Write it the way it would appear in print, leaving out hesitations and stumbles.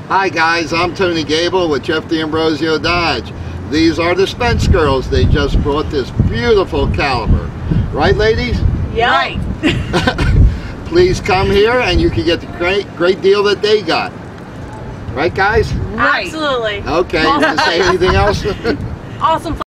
Hi guys, I'm Tony Gabel with Jeff D'Ambrosio Dodge. These are the Spence girls. They just brought this beautiful caliber. Right, ladies? Yeah. Right. Please come here and you can get the great deal that they got. Right, guys? Right. Absolutely. Okay, you want to say anything else? Awesome.